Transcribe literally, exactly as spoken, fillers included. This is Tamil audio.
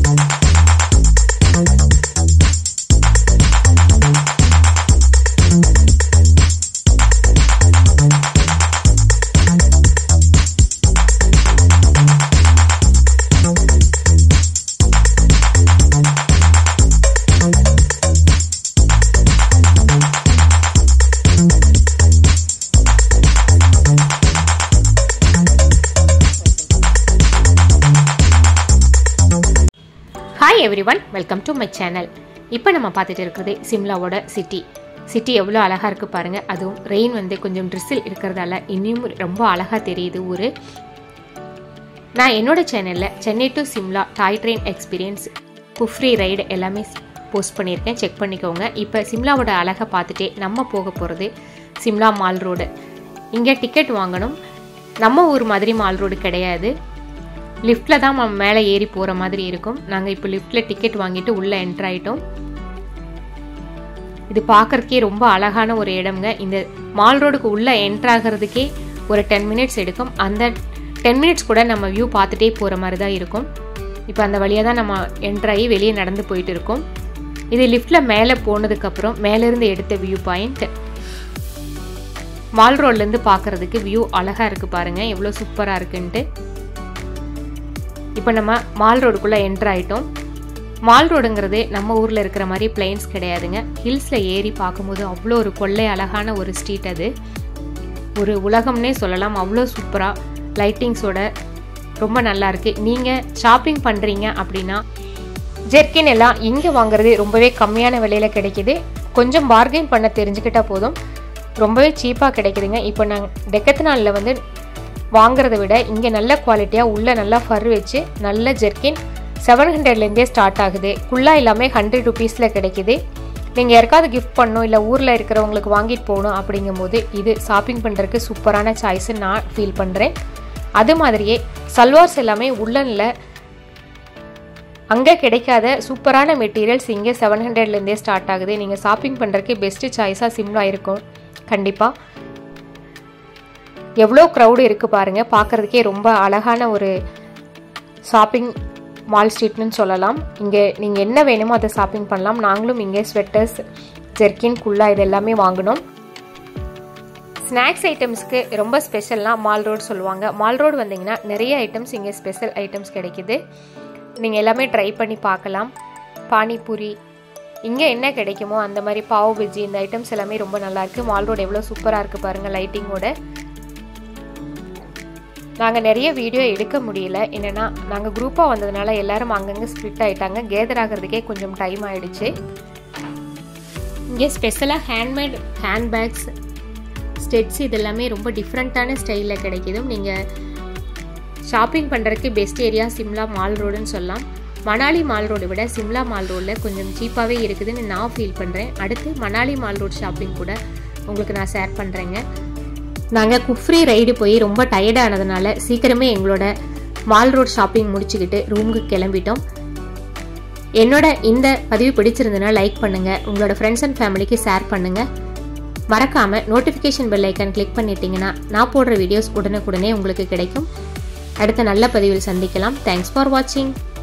Hi everyone, welcome to my channel. இப்போ நம்ம பார்த்துட்டு இருக்கிறது சிம்லாவோட சிட்டி. சிட்டி எவ்வளோ அழகா இருக்கு பாருங்க. அதுவும் ரெயின் வந்து கொஞ்சம் ட்ரிசில் இருக்கிறதால இன்னும் ரொம்ப அழகா தெரியுது ஊரு. நான் என்னோட சேனல்ல Chennai to Shimla toy train experience Kufri ride எல்லாமே போஸ்ட் பண்ணியிருக்கேன், செக் பண்ணிக்கோங்க. இப்போ சிம்லாவோட அழகை பார்த்துட்டே நம்ம போக போகிறது சிம்லா மால் ரோடு. இங்கே டிக்கெட் வாங்கணும். நம்ம ஊர் மாதிரி மால் ரோடு கிடையாது. லிஃப்ட்டில் தான் நம்ம மேலே ஏறி போகிற மாதிரி இருக்கும். நாங்கள் இப்போ லிஃப்ட்டில் டிக்கெட் வாங்கிட்டு உள்ளே என்ட்ரு ஆகிட்டோம். இது பார்க்குறதுக்கே ரொம்ப அழகான ஒரு இடம்ங்க. இந்த மால் ரோடுக்கு உள்ளே என்ட்ரு ஆகிறதுக்கே ஒரு டென் மினிட்ஸ் எடுக்கும். அந்த டென் மினிட்ஸ் கூட நம்ம வியூ பார்த்துட்டே போகிற மாதிரி தான் இருக்கும். இப்போ அந்த வழியாக தான் நம்ம என்ட்ரு ஆகி வெளியே நடந்து போயிட்டு இருக்கோம். இது லிஃப்ட்டில் மேலே போனதுக்கப்புறம் மேலேருந்து எடுத்த வியூ பாயிண்ட். மால் ரோட்லேருந்து பார்க்குறதுக்கு வியூ அழகாக இருக்குது பாருங்கள், எவ்வளோ சூப்பராக இருக்குன்ட்டு. இப்போ நம்ம மால் ரோடுக்குள்ளே என்ட்ரு ஆகிட்டோம். மால் ரோடுங்கிறது நம்ம ஊரில் இருக்கிற மாதிரி பிளைன்ஸ் கிடையாதுங்க. ஹில்ஸில் ஏறி பார்க்கும்போது அவ்வளோ ஒரு கொள்ளை அழகான ஒரு ஸ்ட்ரீட். அது ஒரு உலகம்னே சொல்லலாம். அவ்வளோ சூப்பராக லைட்டிங்ஸோட ரொம்ப நல்லாயிருக்கு. நீங்கள் ஷாப்பிங் பண்ணுறீங்க அப்படின்னா ஜெர்கின் எல்லாம் இங்கே வாங்குறது ரொம்பவே கம்மியான விலையில் கிடைக்கிது. கொஞ்சம் பார்கெயின் பண்ண தெரிஞ்சுக்கிட்டால் போதும், ரொம்பவே சீப்பாக கிடைக்குதுங்க. இப்போ நாங்கள் டெக்கத்னாலில் வந்து வாங்குறத விட இங்கே நல்ல குவாலிட்டியாக உள்ள நல்லா ஃபர் வச்சு நல்ல ஜெர்கின் செவன் ஹண்ட்ரட்லேருந்தே ஸ்டார்ட் ஆகுது. குள்ளா எல்லாமே ஹண்ட்ரட் ருபீஸில் கிடைக்கிது. நீங்கள் யாருக்காவது கிஃப்ட் பண்ணணும் இல்லை ஊரில் இருக்கிறவங்களுக்கு வாங்கிட்டு போகணும் அப்படிங்கும் போது இது ஷாப்பிங் பண்ணுறதுக்கு சூப்பரான சாய்ஸ்ன்னு நான் ஃபீல் பண்ணுறேன். அது மாதிரியே சல்வார்ஸ் எல்லாமே உள்ளனில் அங்கே கிடைக்காத சூப்பரான மெட்டீரியல்ஸ் இங்கே செவன் ஹண்ட்ரட்லேருந்தே ஸ்டார்ட் ஆகுது. நீங்கள் ஷாப்பிங் பண்ணுறதுக்கு பெஸ்ட்டு சாய்ஸாக சிம்லா இருக்கும் கண்டிப்பாக. எவ்வளோ க்ரௌடு இருக்குது பாருங்கள். பார்க்குறதுக்கே ரொம்ப அழகான ஒரு ஷாப்பிங் மால் ஸ்ட்ரீட்னு சொல்லலாம். இங்கே நீங்கள் என்ன வேணுமோ அதை ஷாப்பிங் பண்ணலாம். நாங்களும் இங்கே ஸ்வெட்டர்ஸ், ஜெர்கின், குல்லா இது எல்லாமே வாங்கினோம். ஸ்நாக்ஸ் ஐட்டம்ஸ்க்கு ரொம்ப ஸ்பெஷல்னால் மால் ரோடு சொல்லுவாங்க. மால் ரோடு வந்தீங்கன்னா நிறைய ஐட்டம்ஸ் இங்கே ஸ்பெஷல் ஐட்டம்ஸ் கிடைக்குது. நீங்கள் எல்லாமே ட்ரை பண்ணி பார்க்கலாம். பானிபூரி இங்கே என்ன கிடைக்குமோ அந்த மாதிரி பாவ் பஜ்ஜி இந்த ஐட்டம்ஸ் எல்லாமே ரொம்ப நல்லாயிருக்கு. மால் ரோடு எவ்வளோ சூப்பராக இருக்குது பாருங்கள் லைட்டிங்கோட. நாங்கள் நிறைய வீடியோ எடுக்க முடியல, என்னென்னா நாங்கள் குரூப்பாக வந்ததுனால எல்லோரும் அங்கங்கே ஸ்ப்ளிட் ஆகிட்டாங்க. கேதர் ஆகிறதுக்கே கொஞ்சம் டைம் ஆகிடுச்சு. இங்கே ஸ்பெஷலாக ஹேண்ட்மேட் ஹேண்ட்பேக்ஸ், ஸ்டெட்ஸ் இது எல்லாமே ரொம்ப டிஃப்ரெண்ட்டான ஸ்டைலில் கிடைக்கிது. நீங்கள் ஷாப்பிங் பண்ணுறதுக்கு பெஸ்ட் ஏரியா சிம்லா மால் ரோடுன்னு சொல்லலாம். மணாலி மால் ரோடு விட சிம்லா மால் ரோடில் கொஞ்சம் சீப்பாகவே இருக்குதுன்னு நான் ஃபீல் பண்ணுறேன். அடுத்து மணாலி மால் ரோடு ஷாப்பிங் கூட உங்களுக்கு நான் ஷேர் பண்ணுறேங்க. நாங்கள் குஃப்ரி ரைடு போய் ரொம்ப டயர்டானதுனால சீக்கிரமே எங்களோட மால் ரோட் ஷாப்பிங் முடிச்சுக்கிட்டு ரூமுக்கு கிளம்பிட்டோம். என்னோட இந்த பதிவு பிடிச்சிருந்ததுன்னா லைக் பண்ணுங்கள், உங்களோட ஃப்ரெண்ட்ஸ் அண்ட் ஃபேமிலிக்கு ஷேர் பண்ணுங்கள். மறக்காமல் நோட்டிஃபிகேஷன் பெல் ஐக்கான் கிளிக் பண்ணிட்டீங்கன்னா நான் போடுற வீடியோஸ் உடனுக்குடனே உங்களுக்கு கிடைக்கும். அடுத்த நல்ல பதிவில் சந்திக்கலாம். தேங்க்ஸ் ஃபார் வாட்சிங்.